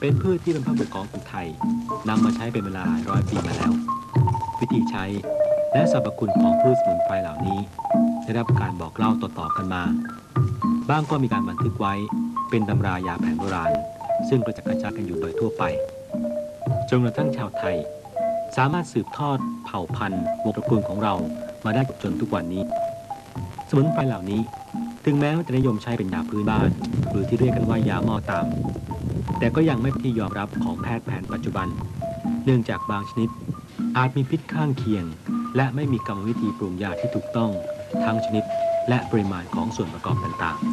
เป็นพืชที่บรรพบุรุษของคนไทยนำมาใช้เป็นเวลาหลายร้อยปีมาแล้ววิธีใช้และสรรพคุณของพืชสมุนไพรเหล่านี้ได้รับการบอกเล่าต่อๆกันมาบ้างก็มีการบันทึกไว้เป็นตำรายาแผนโบราณซึ่งกระจัดกระจายกันอยู่โดยทั่วไปจนกระทั่งชาวไทยสามารถสืบทอดเผ่าพันธุ์วงตระกูลของเรามาได้จนทุกวันนี้สมุนไพรเหล่านี้ถึงแม้ว่าจะนิยมใช้เป็นยาพื้นบ้านหรือที่เรียกกันว่ายาหม้อตามแต่ก็ยังไม่เป็นที่ยอมรับของแพทย์แผนปัจจุบันเนื่องจากบางชนิดอาจมีพิษข้างเคียงและไม่มีกรรมวิธีปรุงยาที่ถูกต้องทั้งชนิดและปริมาณของส่วนประกอบต่าง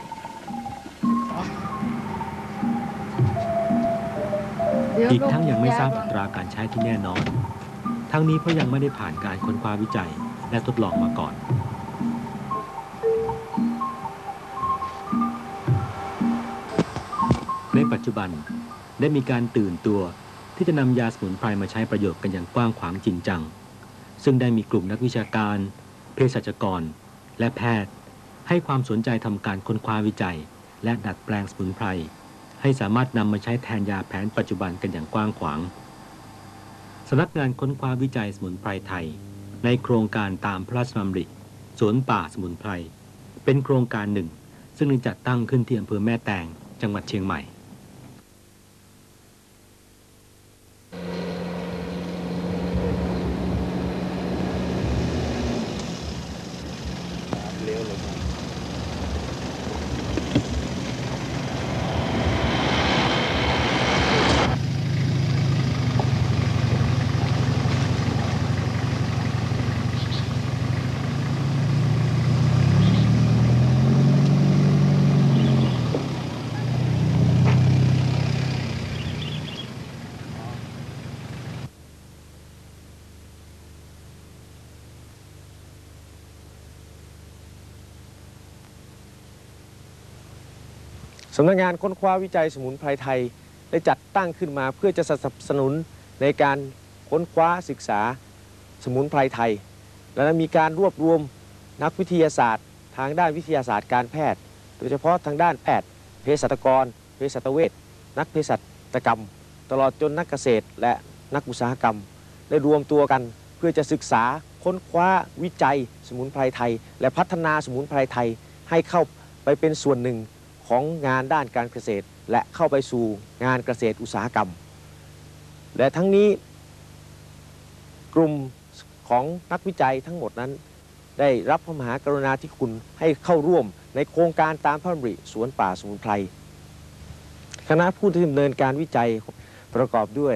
ๆอีกทั้งยังไม่ทราบอัตราการใช้ที่แน่นอนทั้งนี้เพราะยังไม่ได้ผ่านการค้นคว้าวิจัยและทดลองมาก่อนในปัจจุบันได้มีการตื่นตัวที่จะนำยาสมุนไพรมาใช้ประโยชน์กันอย่างกว้างขวางจริงจังซึ่งได้มีกลุ่มนักวิชาการเภสัชกรและแพทย์ให้ความสนใจทำการค้นคว้าวิจัยและดัดแปลงสมุนไพรให้สามารถนำมาใช้แทนยาแผนปัจจุบันกันอย่างกว้างขวางสำนักงานค้นคว้าวิจัยสมุนไพรไทยในโครงการตามพระราชดำริสวนป่าสมุนไพรเป็นโครงการหนึ่งซึ่งได้จัดตั้งขึ้นที่อำเภอแม่แตงจังหวัดเชียงใหม่สำนักงานค้นคว้าวิจัยสมุนไพรไทยได้จัดตั้งขึ้นมาเพื่อจะสนับสนุนในการค้นคว้าศึกษาสมุนไพรไทยและมีการรวบรวมนักวิทยาศาสตร์ทางด้านวิทยาศาสตร์การแพทย์โดยเฉพาะทางด้านแพทย์เภสัชกรเภสัชเวชนักเภสัชกรรมตลอดจนนักเกษตรและนักอุตสาหกรรมได้รวมตัวกันเพื่อจะศึกษาค้นคว้าวิจัยสมุนไพรไทยและพัฒนาสมุนไพรไทยให้เข้าไปเป็นส่วนหนึ่งของงานด้านการเกษตรและเข้าไปสู่งานเกษตรอุตสาหกรรมและทั้งนี้กลุ่มของนักวิจัยทั้งหมดนั้นได้รับพระมหากรุณาธิคุณให้เข้าร่วมในโครงการตามพระดำริสวนป่าสมุนไพรคณะผู้ที่ดำเนินการวิจัยประกอบด้วย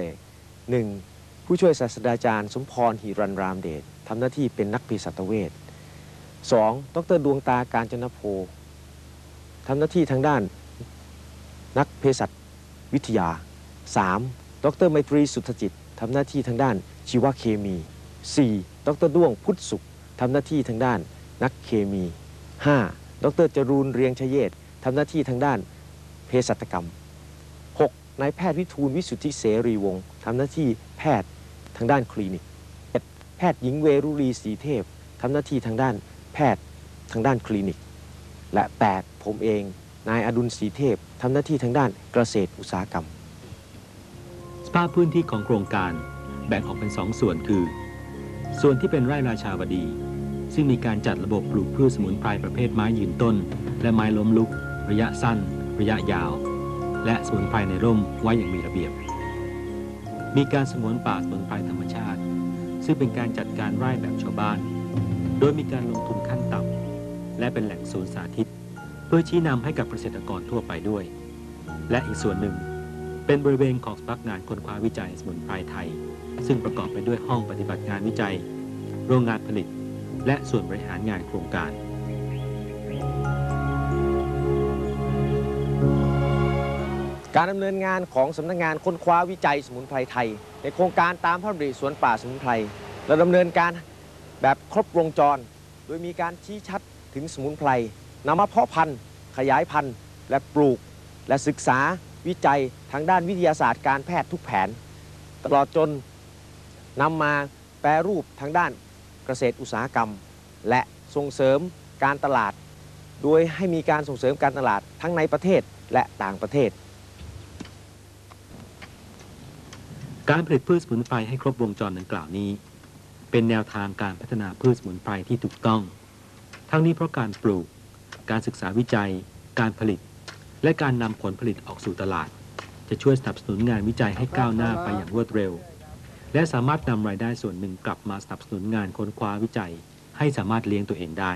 1. ผู้ช่วยศาสตราจารย์สมพรหิรันรามเดชทำหน้าที่เป็นนักเภสัชเวช 2. ดร.ดวงตาการจนโพทำหน้าที่ทางด้านนักเภสัชวิทยา 3. ดร.ไมตรีสุทธจิตทำหน้าที่ทางด้านชีวเคมี 4. ดร.ด้วงพุทธสุขทำหน้าที่ทางด้านนักเคมี 5. ดร.จรูนเรียงชเยศทำหน้าที่ทางด้านเภสัชกรรม 6. นายแพทย์วิทูลวิสุทธิเสรีวงศ์ทำหน้าที่แพทย์ทางด้านคลินิก 7. แพทย์หญิงเวรุรีศรีเทพทำหน้าที่ทางด้านแพทย์ทางด้านคลินิกและ 8. ผมเองนายอดุลศรีเทพทำหน้าที่ทางด้านเกษตรอุตสาหกรรมสภาพพื้นที่ของโครงการแบ่งออกเป็น2ส่วนคือส่วนที่เป็นไร่ราชาวดีซึ่งมีการจัดระบบปลูกพืชสมุนไพรประเภทไม้ยืนต้นและไม้ล้มลุกระยะสั้นระยะยาวและสมุนไพรในร่มไว้อย่างมีระเบียบมีการสงวนป่าสมุนไพรธรรมชาติซึ่งเป็นการจัดการไร่แบบชาวบ้านโดยมีการลงทุนขั้นต่ำและเป็นแหล่งศูนย์สาธิตเพื่อชี้นำให้กับเกษตรกรทั่วไปด้วยและอีกส่วนหนึ่งเป็นบริเวณของสำนักงานค้นคว้าวิจัยสมุนไพรไทยซึ่งประกอบไปด้วยห้องปฏิบัติงานวิจัยโรงงานผลิตและส่วนบริหารงานโครงการการดำเนินงานของสำนักงานค้นคว้าวิจัยสมุนไพรไทยในโครงการตามพระดำริสวนป่าสมุนไพรเราดำเนินการแบบครบวงจรโดยมีการชี้ชัดถึงสมุนไพรนำมาเพาะพันธุ์ขยายพันธุ์และปลูกและศึกษาวิจัยทางด้านวิทยาศาสตร์การแพทย์ทุกแผนตลอดจนนำมาแปรรูปทางด้านเกษตรอุตสาหกรรมและส่งเสริมการตลาดโดยให้มีการส่งเสริมการตลาดทั้งในประเทศและต่างประเทศการผลิตพืชสมุนไพรให้ครบวงจรดังกล่าวนี้เป็นแนวทางการพัฒนาพืชสมุนไพรที่ถูกต้องทั้งนี้เพราะการปลูกการศึกษาวิจัยการผลิตและการนำผลผลิตออกสู่ตลาดจะช่วยสนับสนุนงานวิจัยให้ก้าวหน้าไปอย่างรวดเร็วและสามารถนำรายได้ส่วนหนึ่งกลับมาสนับสนุนงานค้นคว้าวิจัยให้สามารถเลี้ยงตัวเองได้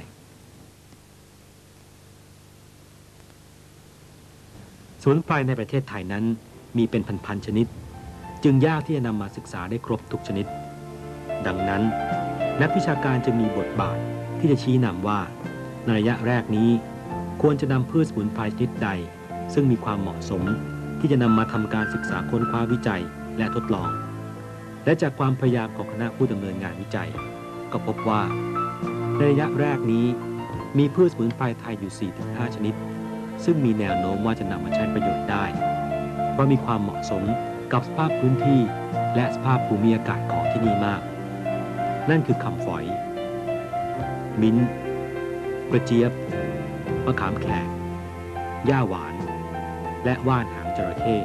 สมุนไพรในประเทศไทยนั้นมีเป็นพันๆชนิดจึงยากที่จะนำมาศึกษาได้ครบทุกชนิดดังนั้นนักวิชาการจะมีบทบาทที่จะชี้นำว่าในระยะแรกนี้ควรจะนำพืชสมุนไพรชนิดใดซึ่งมีความเหมาะสมที่จะนำมาทำการศึกษาค้นคว้าวิจัยและทดลองและจากความพยายามของคณะผู้ดำเนินงานวิจัยก็พบว่าในระยะแรกนี้มีพืชสมุนไพรไทยอยู่ 4-5 ชนิดซึ่งมีแนวโน้มว่าจะนำมาใช้ประโยชน์ได้เพราะมีความเหมาะสมกับสภาพพื้นที่และสภาพภูมิอากาศของที่นี่มากนั่นคือคำฝอยมิ้นท์กระเจี๊ยบมะขามแขกหญ้าหวานและว่านหางจระเข้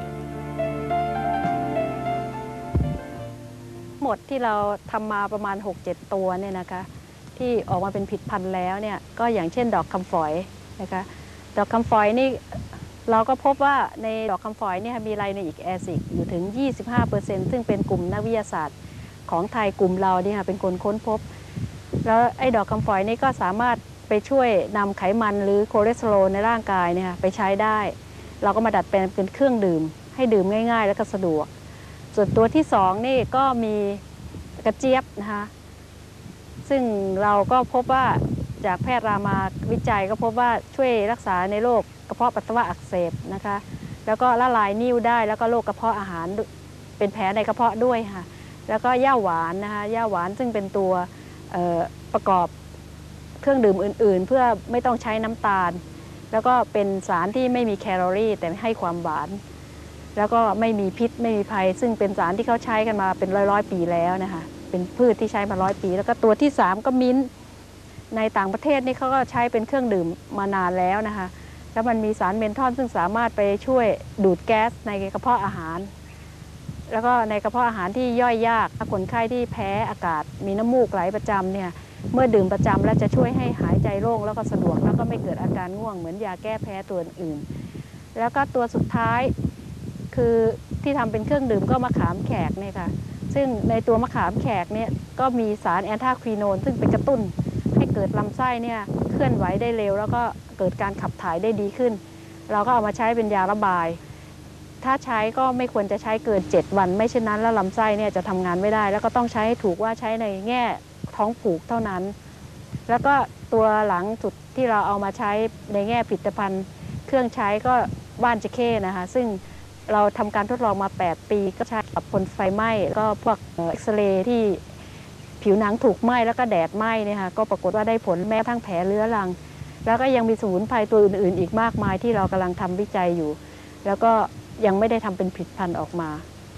หมดที่เราทำมาประมาณ 6-7 ตัวเนี่ยนะคะที่ออกมาเป็นผลิตภัณฑ์แล้วเนี่ยก็อย่างเช่นดอกคำฝอยนะคะดอกคำฝอยนี่เราก็พบว่าในดอกคำฝอยเนี่ยมีไลโนอิกแอซิดอยู่ถึง 25% ซึ่งเป็นกลุ่มนักวิทยาศาสตร์ของไทยกลุ่มเราเนี่ยเป็นคนค้นพบแล้วไอ้ดอกคำฝอยนี่ก็สามารถไปช่วยนำไขมันหรือคอเลสเตอรอลในร่างกายเนี่ยไปใช้ได้เราก็มาดัดแปลงเป็นเครื่องดื่มให้ดื่มง่ายๆและก็สะดวกส่วนตัวที่2นี่ก็มีกระเจี๊ยบนะคะซึ่งเราก็พบว่าจากแพทย์รามาวิจัยก็พบว่าช่วยรักษาในโรคกระเพาะปัสสาวะอักเสบนะคะแล้วก็ละลายนิ่วได้แล้วก็โรคกระเพาะอาหารเป็นแผลในกระเพาะด้วยค่ะแล้วก็หญ้าหวานนะคะหญ้าหวานซึ่งเป็นตัวประกอบเครื่องดื่มอื่นๆเพื่อไม่ต้องใช้น้ำตาลแล้วก็เป็นสารที่ไม่มีแคลอรี่แต่ให้ความหวานแล้วก็ไม่มีพิษไม่มีภัยซึ่งเป็นสารที่เขาใช้กันมาเป็นร้อยปีแล้วนะคะเป็นพืชที่ใช้มา100 ปีแล้วก็ตัวที่3ก็มิ้นท์ในต่างประเทศนี่เขาก็ใช้เป็นเครื่องดื่มมานานแล้วนะคะแล้วมันมีสารเมนทอลซึ่งสามารถไปช่วยดูดแก๊สในกระเพาะอาหารแล้วก็ในกระเพาะอาหารที่ย่อยยากคนไข้ที่แพ้อากาศมีน้ำมูกไหลประจำเนี่ยเมื่อดื่มประจำแล้วจะช่วยให้หายใจโล่งแล้วก็สะดวกแล้วก็ไม่เกิดอาการง่วงเหมือนยาแก้แพ้ตัวอื่นแล้วก็ตัวสุดท้ายคือที่ทำเป็นเครื่องดื่มก็มะขามแขกเนี่ยค่ะซึ่งในตัวมะขามแขกเนี่ยก็มีสารแอนทาควิโนนซึ่งเป็นกระตุ้นให้เกิดลำไส้เนี่ยเคลื่อนไหวได้เร็วแล้วก็เกิดการขับถ่ายได้ดีขึ้นเราก็เอามาใช้เป็นยาระบายถ้าใช้ก็ไม่ควรจะใช้เกิน7 วันไม่เช่นนั้นแล้วลำไส้เนี่ยจะทำงานไม่ได้แล้วก็ต้องใช้ให้ถูกว่าใช้ในแง่ท้องผูกเท่านั้นแล้วก็ตัวหลังสุดที่เราเอามาใช้ในแง่ผลิตภัณฑ์เครื่องใช้ก็บ้านเจเข้นะคะซึ่งเราทำการทดลองมา8 ปีก็ใช้กับคนไฟไหม้ก็พวกเอ็กซเรย์ที่ผิวหนังถูกไหม้แล้วก็แดดไหม้เนี่ยค่ะก็ปรากฏว่าได้ผลแม้ทั้งแผลเรื้อรังแล้วก็ยังมีสมุนไพรตัวอื่นๆอีกมากมายที่เรากำลังทำวิจัยอยู่แล้วก็ยังไม่ได้ทำเป็นผลิตภัณฑ์ออกมา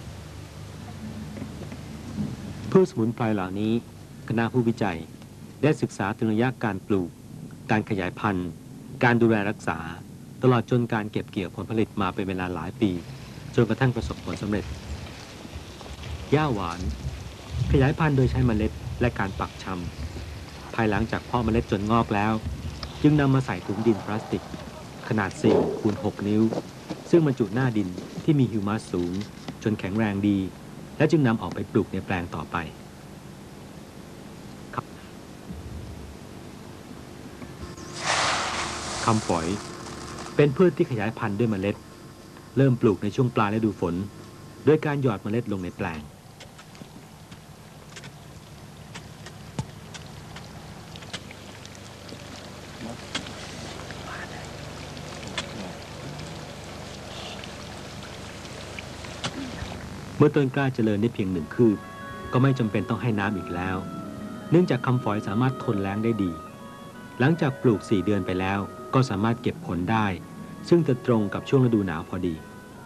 พืชสมุนไพรเหล่านี้คณะผู้วิจัยได้ศึกษาถึงระยะการปลูกการขยายพันธุ์การดูแลรักษาตลอดจนการเก็บเกี่ยวผลผลิตมาเป็นเวลาหลายปีจนกระทั่งประสบผลสำเร็จหญ้าหวานขยายพันธุ์โดยใช้เมล็ดและการปักชำภายหลังจากเพาะเมล็ดจนงอกแล้วจึงนำมาใส่ถุงดินพลาสติกขนาด4 คูณ 6 นิ้วซึ่งบรรจุหน้าดินที่มีฮิวมัสสูงจนแข็งแรงดีและจึงนำออกไปปลูกในแปลงต่อไปคำฝอยเป็นพืชที่ขยายพันธุ์ด้วยเมล็ดเริ่มปลูกในช่วงปลายฤดูฝนโดยการหยอดเมล็ดลงในแปลงเมื่อต้นกล้าเจริญได้เพียง1 คืบก็ไม่จำเป็นต้องให้น้ำอีกแล้วเนื่องจากคำฝอยสามารถทนแล้งได้ดีหลังจากปลูก4 เดือนไปแล้วก็สามารถเก็บผลได้ซึ่งจะตรงกับช่วงฤดูหนาวพอดี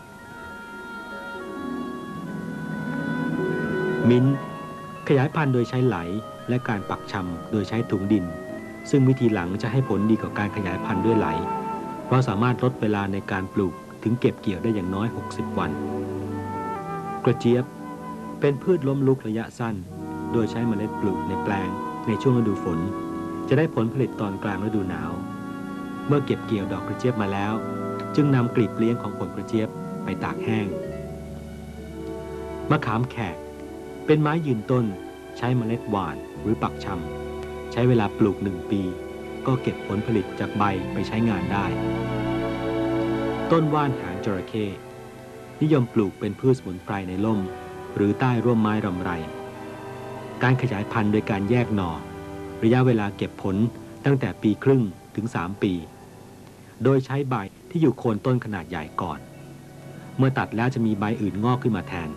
มิ้นท์ขยายพันธุ์โดยใช้ไหลและการปักชำโดยใช้ถุงดินซึ่งวิธีหลังจะให้ผลดีกว่าการขยายพันธุ์ด้วยไหลเพราะสามารถลดเวลาในการปลูกถึงเก็บเกี่ยวได้อย่างน้อย60 วันกระเจี๊ยบเป็นพืชล้มลุกระยะสั้นโดยใช้เมล็ดปลูกในแปลงในช่วงฤดูฝนจะได้ผลผลิตตอนกลางฤดูหนาวเมื่อเก็บเกี่ยวดอกกระเจี๊ยบมาแล้วจึงนำกลีบเลี้ยงของผลกระเจี๊ยบไปตากแห้งมะขามแขกเป็นไม้ยืนต้นใช้เมล็ดหว่านหรือปักชำใช้เวลาปลูก1 ปีก็เก็บผลผลิตจากใบไปใช้งานได้ต้นว่านหางจระเข้นิยมปลูกเป็นพืชสมุนไพรในร่มหรือใต้ร่มไม้รำไรการขยายพันธุ์โดยการแยกหน่อระยะเวลาเก็บผลตั้งแต่1.5 ปีถึง3 ปีโดยใช้ใบที่อยู่โคนต้นขนาดใหญ่ก่อนเมื่อตัดแล้วจะมีใบอื่นงอกขึ้นมาแทน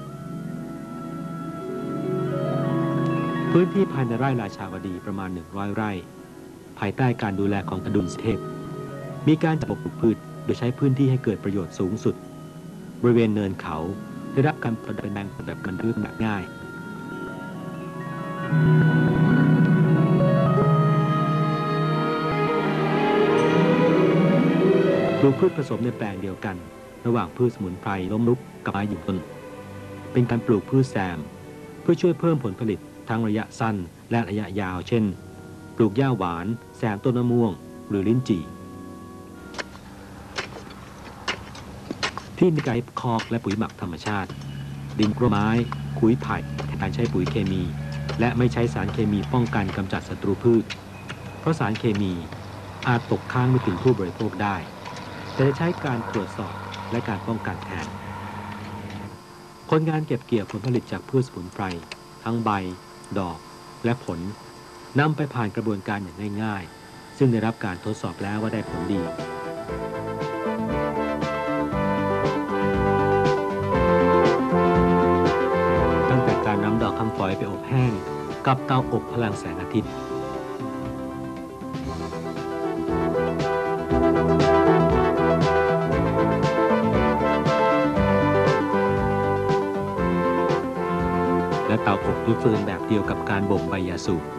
พื้นที่ภายในไร่ราชาวดีประมาณ100 ไร่ภายใต้การดูแลของอดุลเทพมีการจัดปลูกพืชโดยใช้พื้นที่ให้เกิดประโยชน์สูงสุดบริเวณเนินเขาได้รับการประดับแบ่งแบบกันรื้อแบบง่ายปลูกพืชผสมในแปลงเดียวกันระหว่างพืชสมุนไพรล้มลุกกับไม้ยืนต้นเป็นการปลูกพืชแซมเพื่อช่วยเพิ่มผลผลิตทั้งระยะสั้นและระยะยาวเช่นปลูกหญ้าหวานแซมต้นมะม่วงหรือลิ้นจี่ที่มีการใช้คอกและปุ๋ยหมักธรรมชาติดินกระไม้ขุยไผ่แทนการใช้ปุ๋ยเคมีและไม่ใช้สารเคมีป้องกันกำจัดศัตรูพืชเพราะสารเคมีอาจตกค้างไม่ถึงผู้บริโภคได้แต่จะใช้การตรวจสอบและการป้องกันแทนคนงานเก็บเกี่ยวผลผลิตจากพืชสมุนไพรทั้งใบดอกและผลนำไปผ่านกระบวนการอย่างง่ายๆซึ่งได้รับการทดสอบแล้วว่าได้ผลดีตั้งแต่การนำดอกคำฝอยไปอบแห้งกับเตาอบพลังแสงอาทิตย์และเตาอบด้วยฟืนแบบเดียวกับการบ่มใบยาสูบ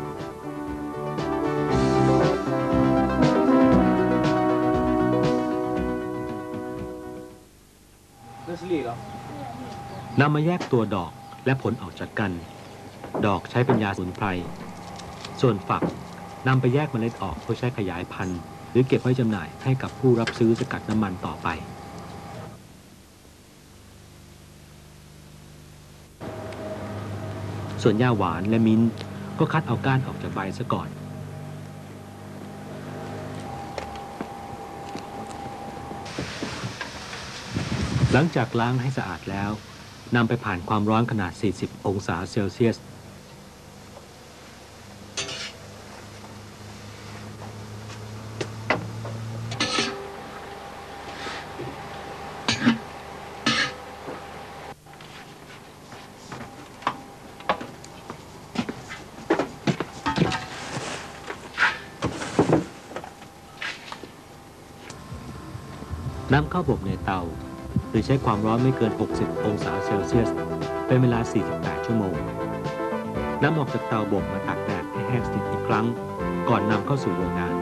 นำมาแยกตัวดอกและผลออกจากกันดอกใช้เป็นยาสมุนไพรส่วนฝักนำไปแยกเมล็ดออกเพื่อใช้ขยายพันธุ์หรือเก็บไว้จำหน่ายให้กับผู้รับซื้อสกัดน้ำมันต่อไปส่วนหญ้าหวานและมิ้นก็คัดเอาก้านออกจากใบซะก่อนหลังจากล้างให้สะอาดแล้วนำไปผ่านความร้อนขนาด40 องศาเซลเซียสนำเข้าบ่มในเตาโดยใช้ความร้อนไม่เกิน60 องศาเซลเซียสเป็นเวลา48 ชั่วโมงนำออกจากเตาบ่มมาตากแดดให้แห้งสนิทอีกครั้งก่อนนำเข้าสู่โรงงาน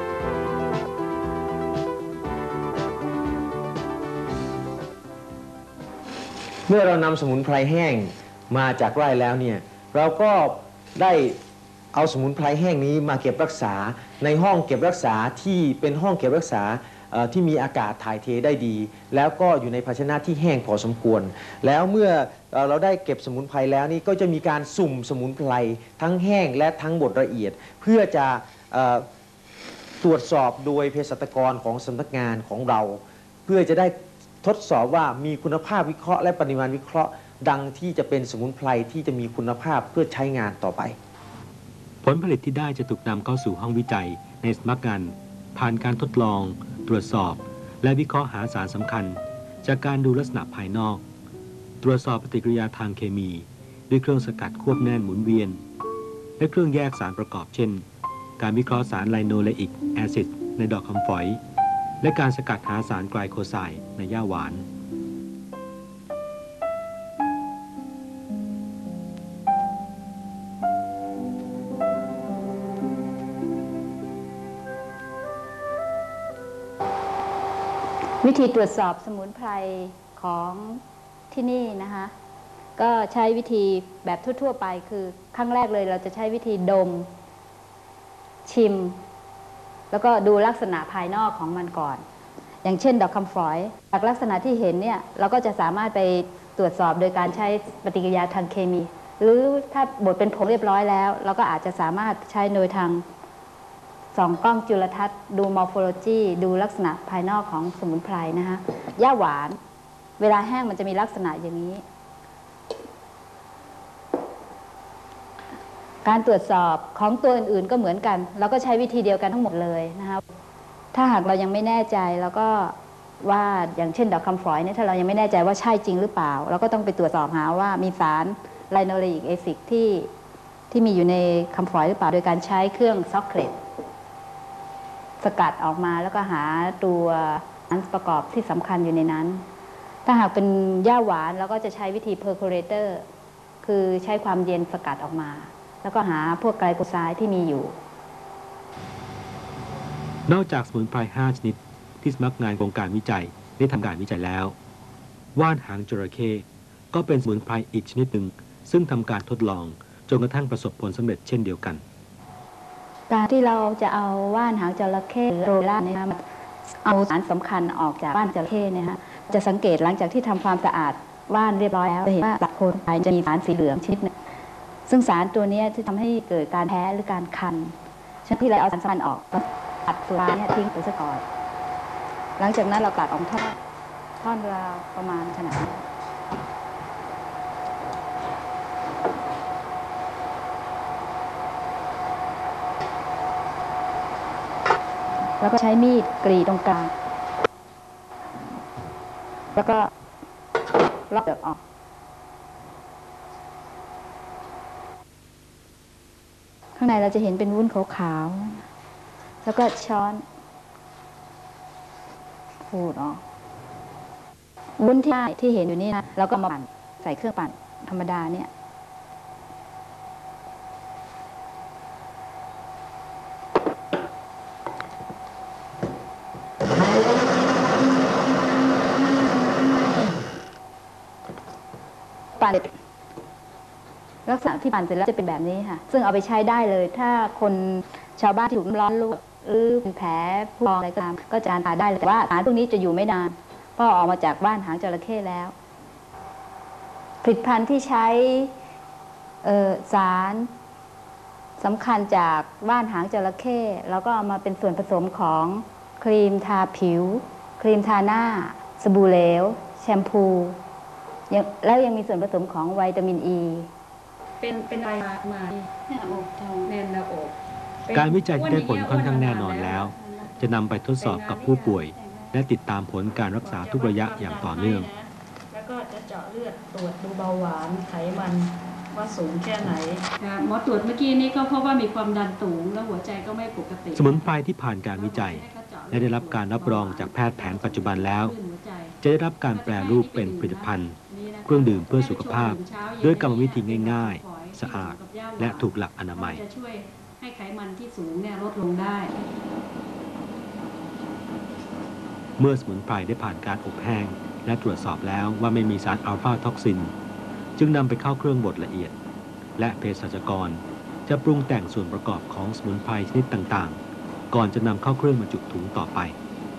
เมื่อเรานำสมุนไพรแห้งมาจากไร่แล้วเนี่ยเราก็ได้เอาสมุนไพรแห้งนี้มาเก็บรักษาในห้องเก็บรักษาที่เป็นห้องเก็บรักษาที่มีอากาศถ่ายเทได้ดีแล้วก็อยู่ในภาชนะที่แห้งพอสมควรแล้วเมื่อเราได้เก็บสมุนไพรแล้วนี่ก็จะมีการสุ่มสมุนไพรทั้งแห้งและทั้งบดละเอียดเพื่อจะตรวจสอบโดยเภสัชกรของสำนักงานของเราเพื่อจะได้ทดสอบว่ามีคุณภาพวิเคราะห์และปริมาณวิเคราะห์ดังที่จะเป็นสมุนไพรที่จะมีคุณภาพเพื่อใช้งานต่อไปผลผลิตที่ได้จะถูกนำเข้าสู่ห้องวิจัยในสำนักงานผ่านการทดลองตรวจสอบและวิเคราะห์หาสารสำคัญจากการดูลักษณะภายนอกตรวจสอบปฏิกิริยาทางเคมีด้วยเครื่องสกัดควบแน่นหมุนเวียนและเครื่องแยกสารประกอบเช่นการวิเคราะห์สารไลโนเลอิกแอซิดในดอกคำฝอยและการสกัดหาสารไกลโคไซด์ในหญ้าหวานวิธีตรวจสอบสมุนไพรของที่นี่นะคะก็ใช้วิธีแบบทั่วๆไปคือครั้งแรกเลยเราจะใช้วิธีดมชิมแล้วก็ดูลักษณะภายนอกของมันก่อนอย่างเช่นดอกคำฝอยจากลักษณะที่เห็นเนี่ยเราก็จะสามารถไปตรวจสอบโดยการใช้ปฏิกิริยาทางเคมีหรือถ้าบดเป็นผงเรียบร้อยแล้วเราก็อาจจะสามารถใช้โดยทางส่องกล้องจุลทรรศน์ดูมอร์โฟโลจีดูลักษณะภายนอกของสมุนไพรนะคะหญ้าหวานเวลาแห้งมันจะมีลักษณะอย่างนี้การตรวจสอบของตัวอื่นๆก็เหมือนกันเราก็ใช้วิธีเดียวกันทั้งหมดเลยนะคะถ้าหากเรายังไม่แน่ใจแล้วก็ว่าอย่างเช่นดอกคำฝอยเนี่ยถ้าเรายังไม่แน่ใจว่าใช่จริงหรือเปล่าเราก็ต้องไปตรวจสอบหาว่ามีสารไลโนเลอิกแอซิดที่มีอยู่ในคำฝอยหรือเปล่าโดยการใช้เครื่องซ็อกเกตสกัดออกมาแล้วก็หาตัวสารประกอบที่สำคัญอยู่ในนั้นถ้าหากเป็นหญ้าหวานเราก็จะใช้วิธีเพอร์โคเรเตอร์คือใช้ความเย็นสกัดออกมาแล้วก็หาพวกไกลโคไซด์ที่มีอยู่นอกจากสมุนไพร 5 ชนิดที่สำนักงานโครงการวิจัยได้ทำการวิจัยแล้วว่านหางจระเข้ก็เป็นสมุนไพรอีกชนิดหนึ่งซึ่งทำการทดลองจนกระทั่งประสบผลสำเร็จเช่นเดียวกันการที่เราจะเอาว่านหางจระเข้หรือโรล่าเนี่ยนะเอาสารสำคัญออกจากว่านจระเข้เนี่ยฮะจะสังเกตหลังจากที่ทำความสะอาดว่านเรียบร้อยแล้วจะเห็นว่าตัดโคนไปจะมีสารสีเหลืองชนิดหนึ่งซึ่งสารตัวนี้ที่ทำให้เกิดการแพ้หรือการคันฉะนั้นที่เราเอาสารสำคัญออกตัดตัวนี้ทิ้งไปซะก่อนหลังจากนั้นเราตัดออกท่อนราวประมาณขนาดนี้แล้วก็ใช้มีดกรีดตรงกลางแล้วก็ลอกเปลือกออกข้างในเราจะเห็นเป็นวุ้นขาวๆแล้วก็ช้อนขูดออกวุ้นที่เห็นอยู่นี่นะเราก็มาปั่นใส่เครื่องปั่นธรรมดาเนี่ยปั่นลักษณะที่ปั่นเสร็จแล้วจะเป็นแบบนี้ค่ะซึ่งเอาไปใช้ได้เลยถ้าคนชาวบ้านที่ถูกน้ำร้อนลวกหรือเป็นแผลผู้พองอะไรก็ตามก็จะทานได้เลยแต่ว่าสารพวกนี้จะอยู่ไม่นานเพราะออกมาจากว่านหางจระเข้แล้วผลิตภัณฑ์ที่ใช้สารสำคัญจากว่านหางจระเข้แล้วก็เอามาเป็นส่วนผสมของครีมทาผิวครีมทาหน้าสบู่เหลวแชมพูแล้วยังมีส่วนผสมของวิตามินอีเป็นอะไรมาแน่นอกแน่นหน้าอกการวิจัยที่ได้ผลค่อนข้างแน่นอนแล้วจะนำไปทดสอบกับผู้ป่วยและติดตามผลการรักษาทุกระยะอย่างต่อเนื่องแล้วก็จะเจาะเลือดตรวจดูเบาหวานไขมันว่าสูงแค่ไหนหมอตรวจเมื่อกี้นี้ก็พบว่ามีความดันสูงแล้วหัวใจก็ไม่ปกติสมุนไพรที่ผ่านการวิจัยและได้รับการรับรองจากแพทย์แผนปัจจุบันแล้วจะได้รับการแปรรูปเป็นผลิตภัณฑ์เครื่องดื่มเพื่อสุขภาพด้วยกรรมวิธีง่ายๆสะอาดและถูกหลักอนามัยจะช่วยให้ไขมันที่สูงเนี่ยลดลงได้เมื่อสมุนไพรได้ผ่านการอบแห้งและตรวจสอบแล้วว่าไม่มีสารอัลฟาท็อกซินจึงนำไปเข้าเครื่องบดละเอียดและเภสัชกรจะปรุงแต่งส่วนประกอบของสมุนไพรชนิดต่างๆก่อนจะนำเข้าเครื่องบรรจุถุงต่อไป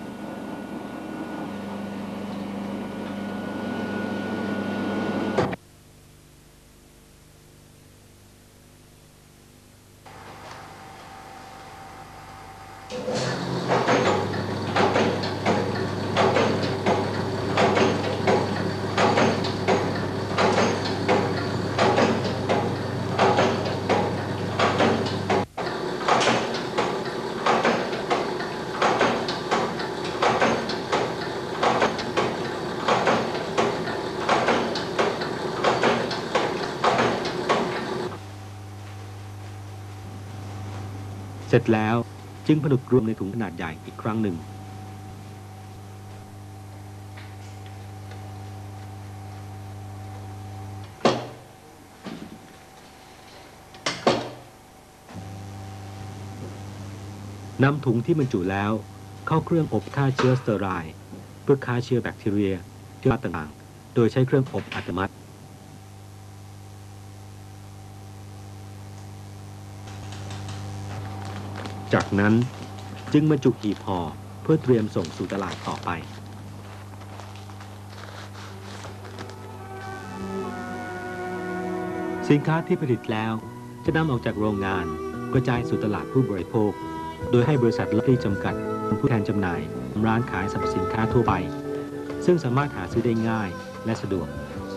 เสร็จแล้วจึงผนึกรวมในถุงขนาดใหญ่อีกครั้งหนึ่งนำถุงที่บรรจุแล้วเข้าเครื่องอบฆ่าเชื้อสเตอไรล์เพื่อฆ่าเชื้อแบคทีเรียเชื้อต่างๆโดยใช้เครื่องอบอัตโนมัติจากนั้นจึงบรรจุหีบห่อเพื่อเตรียมส่งสู่ตลาดต่อไป สินค้าที่ผลิตแล้วจะนำออกจากโรงงานกระจายสู่ตลาดผู้บริโภค โดยให้บริษัทลอตเตอรี่จำกัดเป็นผู้แทนจำหน่ายร้านขายสรรพสินค้าทั่วไปซึ่งสามารถหาซื้อได้ง่ายและสะดวก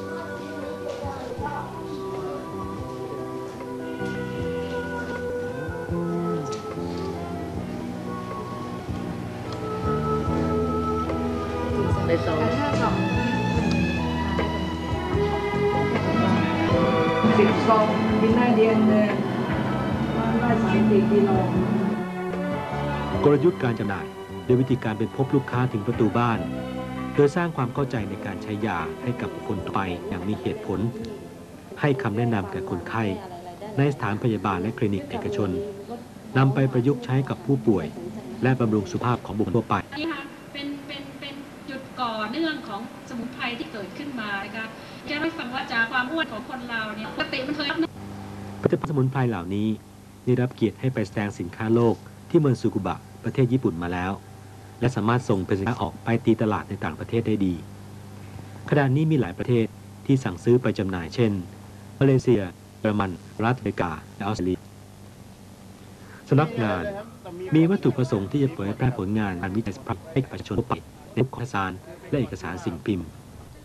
10 ซองกินได้เดือนเลยได้3-4 กิโลกลยุทธ์การจำหน่ายโดยวิธีการเป็นพบลูกค้าถึงประตูบ้านโดยสร้างความเข้าใจในการใช้ยาให้กับบุคคลทั่วไปอย่างมีเหตุผลให้คำแนะนำแก่คนไข้ในสถานพยาบาลและคลินิกเอกชนนำไปประยุกต์ใช้กับผู้ป่วยและบำรุงสุขภาพของบุคคลทั่วไปนี่ค่ะเป็นจุดก่อเนื่องของสมุนไพรที่เกิดขึ้นมานะคะจะให้ฟังว่าจากความอ้วนของคนเราเนี่ยปกติมันเคยผลิตภัณฑ์สมุนไพรเหล่านี้ได้รับเกียรติให้ไปแสดงสินค้าโลกที่เมืองซูกุบะประเทศญี่ปุ่นมาแล้วและสามารถส่งเป็นสินค้าออกไปตีตลาดในต่างประเทศได้ดีขณะนี้มีหลายประเทศที่สั่งซื้อไปจำหน่ายเช่นมาเลเซียเยอรมันรัฐอเมริกาและออสเตรเลียสำนักงานมีวัตถุประสงค์ที่จะเผยแพร่ผลงานการวิจัยให้ประชาชนทั่วไปในรูปของเอกสารและเอกสารสิ่งพิมพ์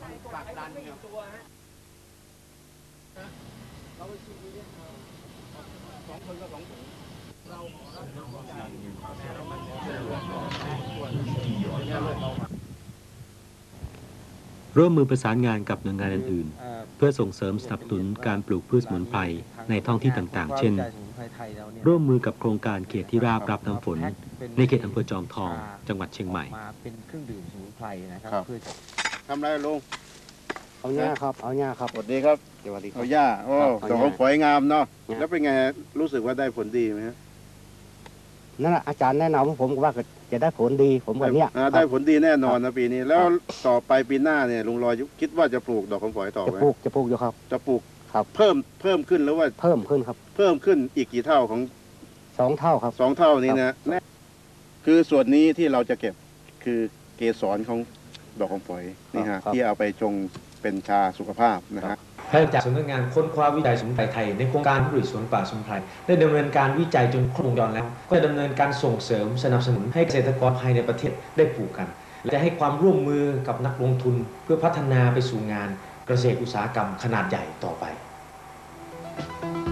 ร่วมมือประสานงานกับหน่วยงานอื่นๆเพื่อส่งเสริมสนับสนุนการปลูกพืชสมุนไพรในท้องที่ต่างๆ เช่นร่วมมือกับโครงการเขตที่ราบรับน้ำฝนในเขตอำเภอจอมทองจังหวัดเชียงใหม่มาเป็นเครื่องดื่มสมุนไพรนะครับเพื่อทำไรลุงเอาหญ้าครับเอาหญ้าครับสวัสดีครับสวัสดีครับเอาหญ้าโอ้ดอกฝอยงามเนาะแล้วเป็นไงรู้สึกว่าได้ผลดีไหมฮะนั่นแหละอาจารย์แนะนำผมว่าจะได้ผลดีผมแบบเนี้ยได้ผลดีแน่นอนนะปีนี้แล้วต่อไปปีหน้าเนี่ยลุงลอยคิดว่าจะปลูกดอกคำฝอยต่อไหมจะปลูกอยู่ครับจะปลูกครับเพิ่มขึ้นหรือว่าเพิ่มขึ้นครับเพิ่มขึ้นอีกกี่เท่าของ 2 เท่าครับ 2 เท่านี้นะคือส่วนนี้ที่เราจะเก็บคือเกสรของดอกคำฝอยนี่ฮะที่เอาไปชงเป็นชาสุขภาพนะฮะเพิ่มจากสำนักงานค้นคว้าวิจัยสมุนไพรไทยในโครงการผลิตสวนป่าสมุนไพรได้ดำเนินการวิจัยจนครบวงจรแล้วก็จะดำเนินการส่งเสริมสนับสนุนให้เกษตรกรภายในประเทศได้ปลูกกันและจะให้ความร่วมมือกับนักลงทุนเพื่อพัฒนาไปสู่งานเกษตรอุตสาหกรรมขนาดใหญ่ต่อไป